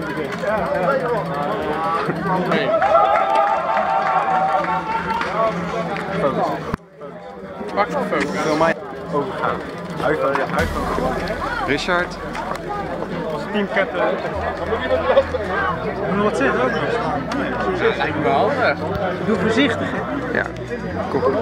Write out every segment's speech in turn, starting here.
Pak de focus. Wil mij overgaan. Richard. Teamketten. Moet wat zeggen ook nog? Dat lijkt me wel handig. Doe voorzichtig, hè? Ja. Kom.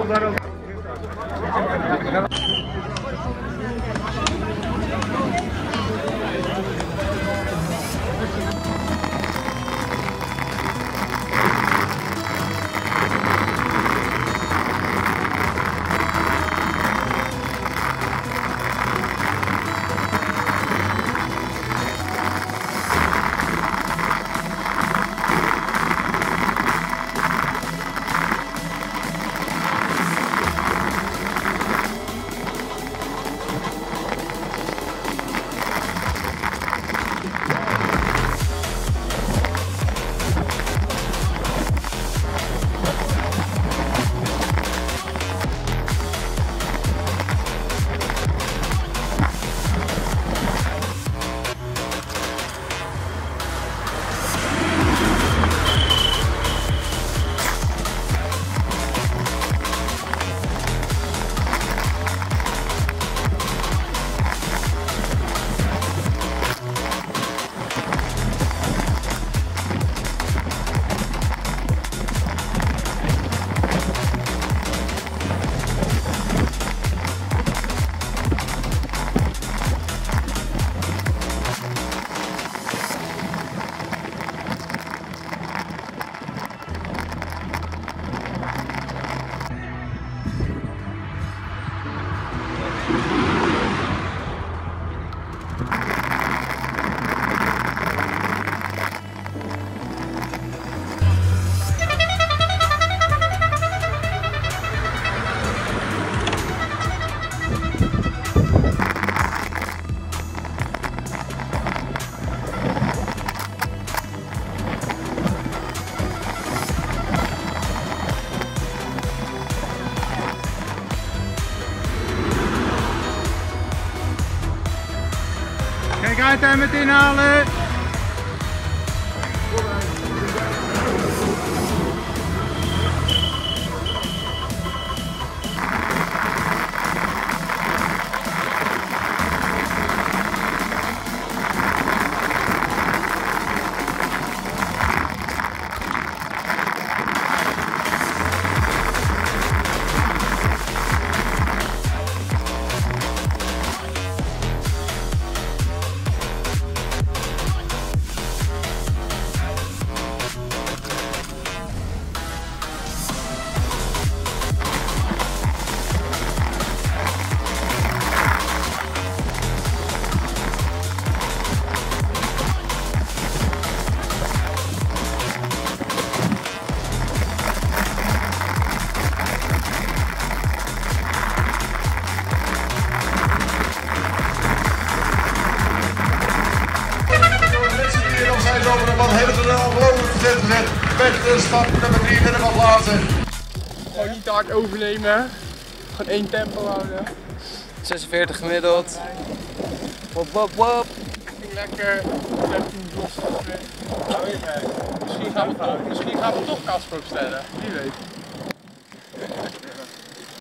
Kijk uit en met inhalen! Over de man helemaal ongelooflijk verzet gezet. Beste stap nummer 23 plaatsen. Gewoon niet te hard overnemen. Gewoon één tempo houden. 46 gemiddeld. Wop wop wop. Ging lekker. 15 los. Misschien gaan we toch Casper opstellen. Wie weet.